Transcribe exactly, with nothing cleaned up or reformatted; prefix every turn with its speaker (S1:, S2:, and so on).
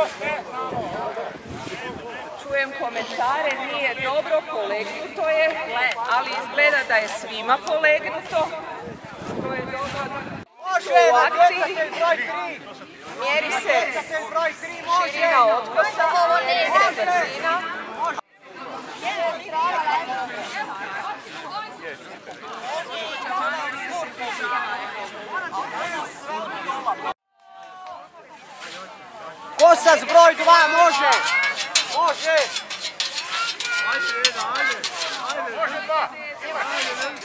S1: Čujem komentare, nije dobro, polegnuto je, ali izgleda da je svima polegnuto. To je dobro. U akciji mjeri se širina otkosa, mjeri se brzina.
S2: Kosac broj dva, može! Može!
S3: Ajde, ajde, ajde! Može dva! Ajde,